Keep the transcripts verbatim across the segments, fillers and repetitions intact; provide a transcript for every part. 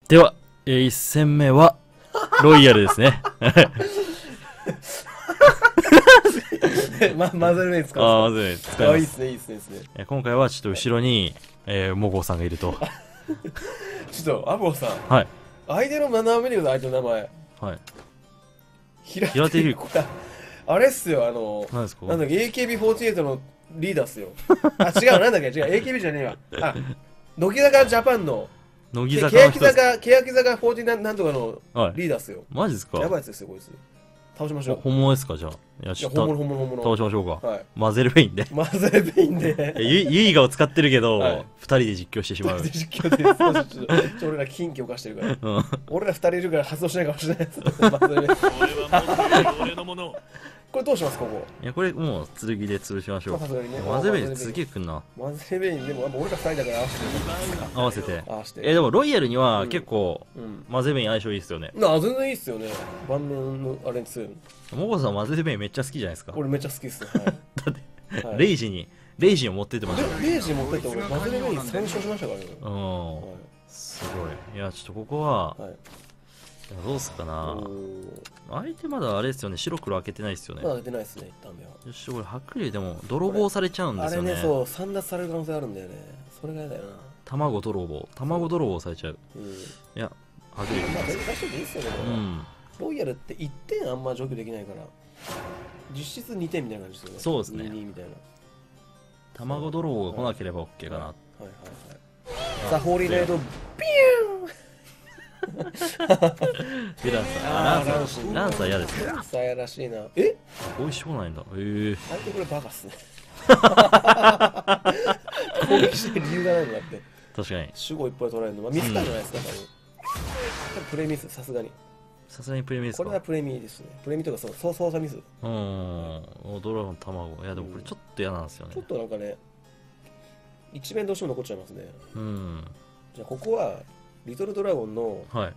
では、えー、いち戦目はロイヤルですね。 ま、マザルメイ使ああ、 うんまずですか？ 使います。 あ、いいっすね、いいっすね、いいっすね。 えー今回はちょっと後ろに、えー、モゴさんがいると。 ちょっと、アボさん。 はい。 相手の名前見てください、相手の名前。 はい。 平平手友これあれっすよ、あの、 何ですか？ なんだっけ、エーケービーフォーティーエイト のリーダーっすよ。あ、違う、なんだっけ、違う、エーケービー じゃねえわ。あ、乃木坂ジャパンの、 乃木け坂の人ですか？ 欅坂、欅坂フォーティーなんとかのはい。 リーダーっすよ。 マジですか？ やばいやつですよ、こいつ。倒しましょう。 ほ本物ですか？じゃあ。いや、 いや、 ちょっと本物、本物、本倒物。 しましょうか。 はい。 マゼルベインで。 マザルベインで。 えゆゆいがを使ってるけど、 はい二人で実況してしまう。 実況で少しちょっとちょっと俺ら禁忌を犯してるから。 うん。 俺ら二人いるから発動しないかもしれないです。マザルベイン俺はもう俺のもの。 これどうします、ここ。 いや、これもう剣で潰しましょう。 さすがにねマゼルベインすげえくんな。 マザルベインでも、俺ら二人だから合わせて合わせて。 合わせて。 え、でもロイヤルにはうん結構、 うん。 マゼルベイン相性いいっすよね。 なあ、全然いいっすよね。盤面のあれに強いの。 モゴさんマゼルベインめっちゃ好きじゃないですか。 俺めっちゃ好きっすね。はい。はいレイジに、レイジに持ってってましたよね。 レレイジ持ってって俺、マザルベインさん勝しましたからね。 うん。 はすごい。いや、ちょっとここは、 い。はい。 いやどうすっかな。 おー相手まだあれですよね、白黒開けてないですよね。 まだ出てないっすね、一旦目は。 よし、これ、はっきりでも、泥棒されちゃうんですよね。 あれね、そう、散奪される可能性あるんだよね。それが嫌だよな。 卵泥棒。卵泥棒されちゃう。 うん。 いや、はっきり言いまあ、 ます。 全然大丈夫でいいっすよね、これは。 うん。 ロイヤルっていってんあんま除去できないから、実質にてんみたいな感じですよね。 そうですねにたいにみたいな。 卵泥棒が来なければ OK かな。 はいはいはい。さあ、ホーリーナイト、ビで、ランサー。ランサあーランサーー、ランサー嫌ですね。 ューンさやらしいな。え美味しくないんだ。へえ。 相手これバカっすね。攻撃してる理由がないのだって。 確かに。 守護いっぱい取られるの。まあ、ミスったんじゃないですか、多分。多分プレミス、さすがに。 さすがにプレミアですか？ これはプレミですね。プレミとかそう、そう操作ミス。 うん。おドラゴン卵。いや、でもこれちょっと嫌なんですよねちょっ。となんかね、一面どうしても残っちゃいますね。 うん。 じゃあ、ここは、リトルドラゴンのはい。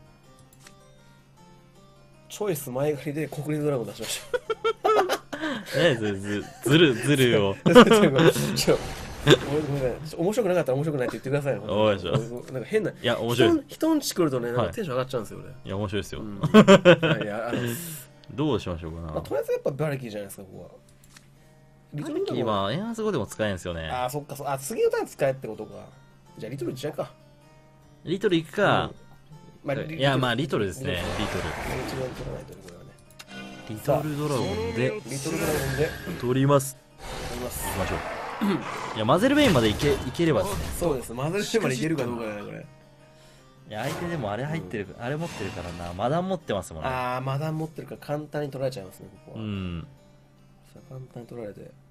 チョイス前借りで国立ドラゴン出しましょう。 ねず、ず、ずる、ずるを。 ちょっとちょごめんごめんなさい。面白くなかったら面白くないって言ってくださいね。 おいしょなんか変な。 いや、面白い。 人ん人んち来るとね、なんはいかテンション上がっちゃうんですよ、 いや、面白いですよ。 俺。うん。いや、あの、 どうしましょうかまあ、 な。 とりあえずやっぱバラキーじゃないですか、ここは。リトルドラゴン。 今、エンハンス語でも使えるんですよね。 ああ、そっか、そあ、次のターン使えってことか。じゃあ、リトルじゃんか。 リトル行くか、 うんまあいや、まあ、リトルですね。リトル。 一番取らないとね、これはね。 リトルドラゴンでリトルドラゴンで取ります。 取ります。 行きましょう。いや、マゼルベインまで行け、行ければですね。 そうです。マザルシェまでいけるかどうかだね、これ。 いや、相手でもあれ入ってる、あれ持ってるからな。マダン持ってますもんね。 ああ、マダン持ってるから簡単に取られちゃいますね、ここは。 うん。 さあ、簡単に取られて。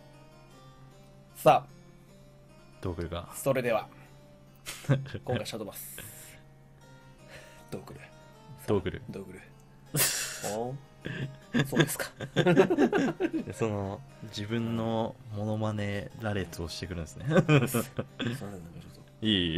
さどう来るかあ、。それでは、今回シャドーバス。どうくるどう来るどうくるおーそうですか。 でその、自分のモノマネ羅列をしてくるんですね。 すいません、なんかちょっと。 いい。い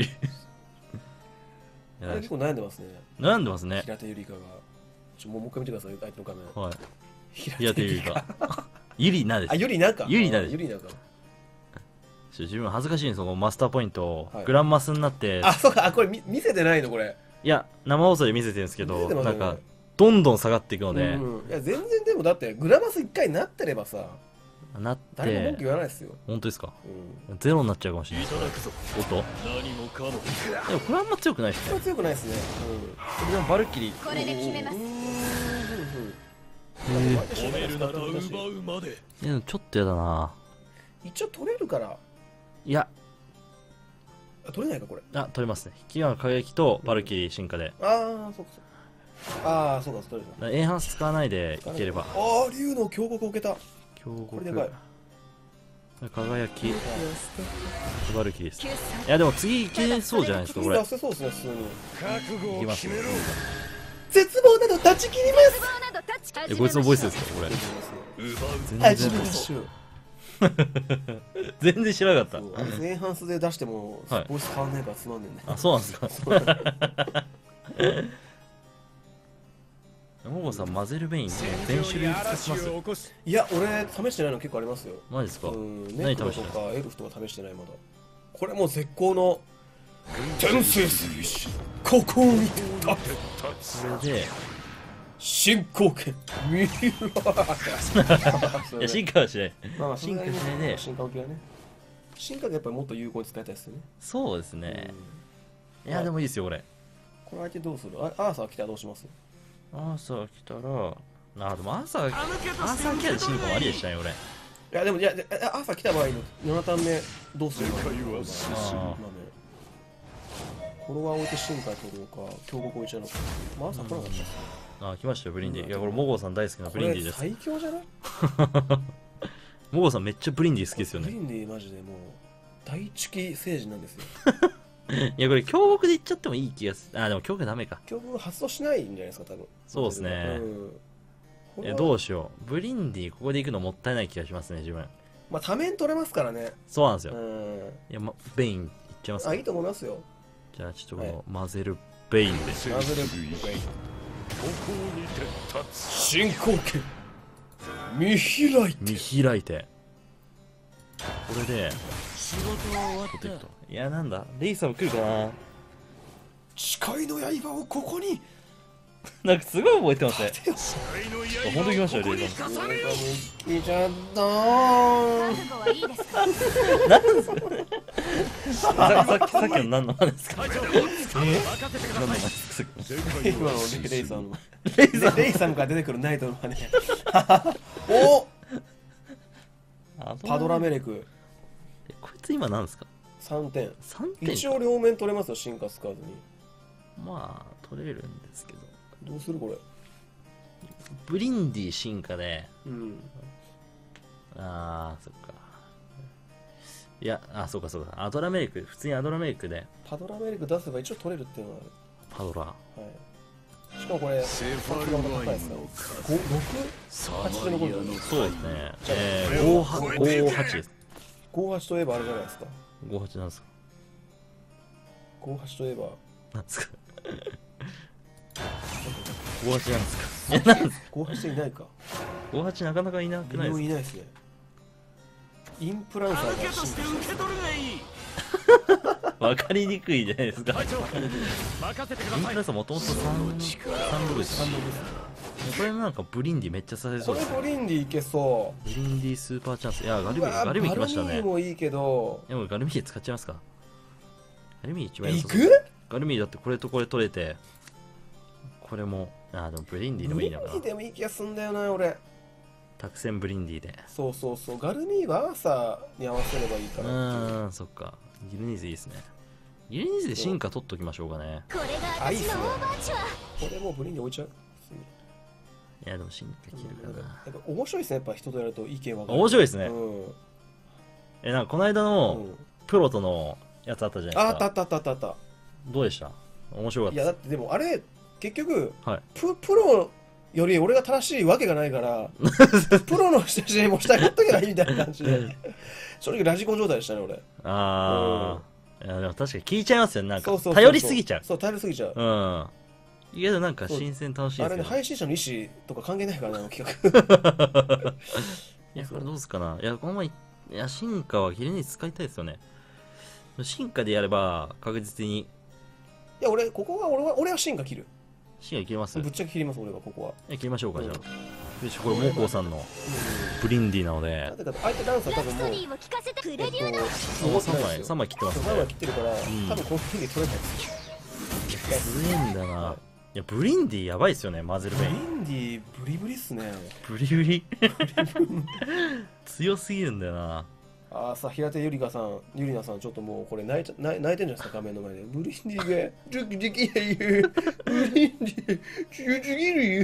やあれ結構悩んでますね。 悩んでますね。 平手ゆりかが。ちょもうもう一回見てください、相手の画面。 はい。 平いや、ていうか。ユリナです。 あ、ゆりなか。 ゆりなですゆりなか。 ちょ自分恥ずかしいんですよ、このマスターポイントをはいグランマスになって、 あ、そうか、あ、これ見見せてないの、これ。 いや、生放送で見せてるんですけど、 見せてますよなんか、どんどん下がっていくので、 うん、いや、全然でもだって、グラマス一回なってればさ、 なっ誰も文句て、 言わないですよ。 本当ですかうん。 ゼロになっちゃうかもしれないいただくぞ。 おっと何もかも。 でもこれあんま強くないですね。 これ強くないですね。 でもバルキリー、 これで決めます。 うん。うん。 へ褒めるなら奪うまで。 いやでもちょっとやだな。 一応取れるから、 いや、 あ取れないか、これ。 あ、取れますね。キガの輝きとバルキリー進化で。 ああ、そうか、そうか。ああ、そうか、取れる。 だからエンハンス使わないでいければ。 ああ、竜の峡谷を受けた。 強これでかい。 輝き、バルキリーです。 救い済やでも次いけそうじゃないですか、これ。 出せそうですね、普通に。 覚悟いきます。 絶望など断ち切ります。 絶望などタッチえ、こいつのボイスですか、これ。 奪う。 全始め然ましょう。 全然知らなかったそう。あれ前半数で出しても、 はいボイス変わんないからつまんねえんだよ。 あ、そうなんですか。モゴさん、マゼルベイン全種類使ってます起こす。 いや、俺、試してないの結構ありますよ。 マジですか。 うん、 何ネクロと試してないかエルフとか試してない、まだ。これもう絶好の、転生する石、 ここに立つそれで進行権見ろいや進化はしないまあまあ進化しないで進化受けはね進化がやっぱりもっと有効に使いたいですよね。 そうですね、 うんいやでもいいですよこれ。 これ相手どうする？あアーサー来たらどうします？ 朝来たらあでも朝朝来たら進化もありでしたね俺。 いやでもいやでアーサー来た場合のななターン目どうするの？ 世界は進むあフォロワー置いて進化取ろうか強国置いちゃうのか。まあアーサー来なかったですね。 あ来ましたよブリンディ。いやこれモゴさん大好きなブリンディです。 これ最強じゃない？ モゴさんめっちゃブリンディ好きですよね。 ブリンディマジでもう大チキ星人なんですよ。 いやこれ強国でいっちゃってもいい気がする。あでも強国ダメか。 強国発動しないんじゃないですか多分。 そうですねうん、 えどうしよう。ブリンディここで行くのもったいない気がしますね自分。 まあ多面取れますからね。 そうなんですよ。 うん。 いや、ま、ベインいっちゃいますか。 あいいと思いますよ。 じゃあちょっとこはいのマゼルベインで。 戦マズル類ここにて立つ進行権見開いて見開いてこれで仕事は終わっ取っていくと。 た。 いやなんだレイサム来るかな。 誓いの刃をここになんかすごい覚えてますね。 手を愛のあほんと来ましたよレイここにサム。 重ねよいちゃったー覚悟はいいですか？ ささっきさっきの何の話ですか。 隊長任せてく何のだ話でさいすか。 世界今のは進むレイサムのレイサムレイサムから出てくるナイトの真似おパドラメレクえこいつ今何ですか。 さんてんさんてん一応両面取れますよ進化スカーズに。 まあ取れるんですけどどうするこれ。 ブリンディ進化でうんあーそっかいやあそうかそうかアドラメイク普通にアドラメイクでパドラメレク出せば一応取れるっていうのはパドラある。はい。しかもこれセファルワインのご、ろく、 サはちで残るのそうですねえー、ごはちですごはちといえばあれじゃないですか。 ごはちなんですか。 ごはちといえばなんですかごはちなんですか。えなんですかごはちっていないか。 ごはちなかなかいなく微ないですか。 妙にいないですね。インプランサーが進化してる。 わかりにくいじゃないですか。 隊長任せてくださいインプラスはもともとさん部ですよ。これなんかブリンディめっちゃさせそうこです。 れブリンディいけそブリンディスーパーチャンス。いやガう。 ルミうわガルミ来ましたバルニね。 ーもいいけど。 でもガルミ使っちゃいますか。ガルミ一番い良さそう。 く？ ガルミだってこれとこれ取れてこれもあでもブリンディでもいいのかな。 ブリンディでもいい気がすんだよな俺。 タクセンブリンディで。 そうそうそう。ガルミーはアーサーに合わせればいいかうらっていう。 ーんそっかギルニーズいいですね。ギルニーズで進化取っときましょうかね。 これが私のオーバーチュア。 これもうブリンディ置いちゃう。 いやでも進化切るかな。 やっぱ面白いですね。やっぱ人とやると意見分かる。 面白いですね。 うん。 えなんかこの間のうんプロとのやつあったじゃないですか。 ああったあったあったあったあった。 どうでした。面白かっいたでやだってでもあれ結局、 はいププロより俺が正しいわけがないからプロの人たちにも下やっとけばいいみたいな感じで正直ラジコン状態でしたね俺。 す。ああ、いやでも確かに聞いちゃいますよね。なんかそうそうそうそう頼りすぎちゃう。 そう頼りすぎちゃう。 うん。いやでもなんか新鮮楽しいですけど。 あれね配信者の意思とか関係ないからねあの企画。 いやこれどうすかな。いやこの前いや進化はギルニーズ使いたいですよね。進化でやれば確実にいや俺ここは俺は俺は進化切る。 進化いけます。 ぶっちゃけ切ります俺はここは。 え切りましょうかじゃうんあ。よしこれモーコーさんのブリンディなのでな。ぜかと相手ダンサー多分もうラストリーを聞かせてプレえっとビューだ。 残ってさんまいないですよさんまい切ってますさんまいね。 切ってるから、 ん多分この分で取れないですよ。 すげえんだな。いやブリンディやばいっすよねマゼルブリベイン。 ンディブリブリっすね。 ブリブリ強すぎるんだよな。 あーさ平手ゆりかさんゆりなさんちょっともうこれ泣いちゃ泣い泣いてんじゃないですか画面の前で。ブリンディがちょっとできないよ。ブリンディ強すぎるよ。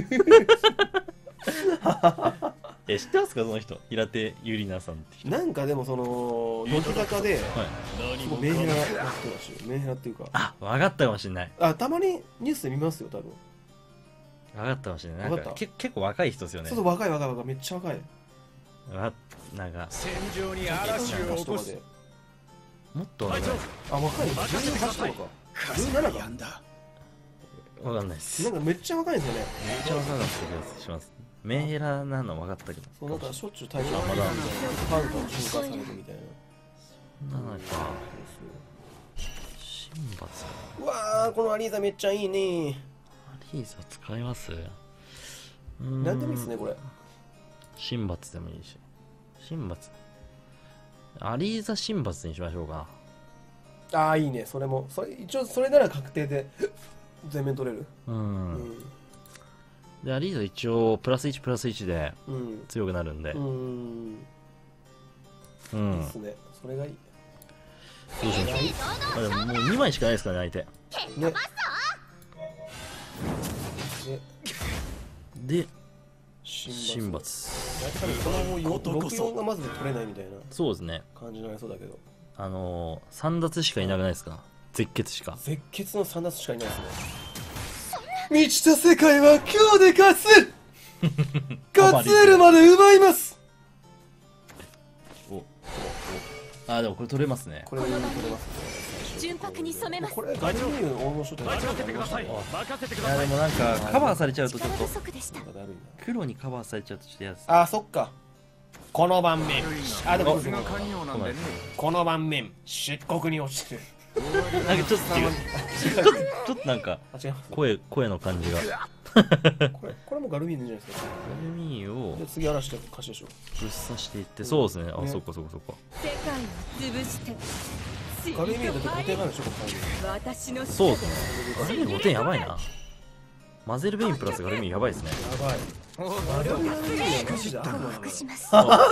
え知ってますかその人平手ゆりなさんって人。 なんかでもその乃木坂ではい。 何もメンヘラなか人らしいよ。メンヘラっていうかあ分かったかもしれない。 あたまにニュースで見ますよ多分。 分かったかもしれない。なん分かったかけ結構若い人ですよね。 そうそう若い若い若いめっちゃ若い。 わなんか戦場に嵐を起こすもっと若い。 あ若いのじゅうはちとかか。じゅうななか。 んだわかんないです。 なんかめっちゃ若いんですよね。 めっちゃ若かった気がします。メンヘラなの分かったけど。 そうなんかしょっちゅう体調あまだみたいなパウダーを進化されるみたいな。 そんなのか。 そう進神罰。 うわー、このアリーザめっちゃいいね。 アリーザ使います？うーん、 なんでもいいっすね、これ。 神罰でもいいし。神罰。アリーザ神罰にしましょうか。 ああ、いいね、それも。それ一応、それなら確定で全面取れる。 う。 うんん。 で、アリーザ一応、プラスいちプラスいちでうん。 強くなるんで。 う。ん。 ういいん。 っすね。それがいい。 どうしましょう。あ、でももうにまいしかないですからね、相手。 ね。で、 で、神神罰。 罰。 やっぱりこのもうろくよんがまずで取れないみたいなそうですね。 感じになりそうだけど。 あのー、さん奪しかいなくないですか？絶血しか。 絶血のさん奪しかいないですね。満ちた世界は今日で勝つ勝つるまで奪います。 おおあ、でもこれ取れますね。 これ取れますね。 純白に染めます。 これガリミューの大御所って何任せてください。任せてくいや、 ださい。 でもなんか、カバーされちゃうとちょっと力不、足でした。 だるいな。 黒にカバーされちゃうとちょっと嫌です。 あー、そっか。この盤面。あ、でもさすが寛容なんでね。 この盤面漆黒に落ちてる。 なんかちょっと違う。ちょっと、ちょっとなんか、 あ、違います。 声、声の感じが。 これこれもガルミューでいいんじゃないですか。 ガルミーをで次嵐で貸しでしょ。 ぶっ刺していって、そうですね。あ、 ねそっかそっかそっか。 世界を潰してガルミューだってごてんがあるでしょ、ここ。 私のそうですね。ガルミーごてんやばいな。マゼルベインプラスガルミーやばいですね。 やばい。ガルミューマジであるの隠します。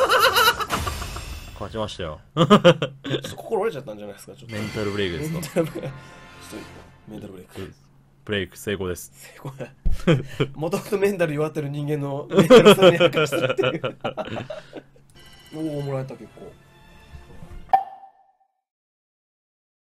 勝ちましたよ。 ちょっと心折れちゃったんじゃないですか、ちょっと。 メンタルブレイクですか。 メンタルブレイク。ちょっとメンタルブレイク。 ブレイク成功です。 これもともとメンタル弱ってる人間のメンタルさに明かしてるっていう。おお、もらえた結構。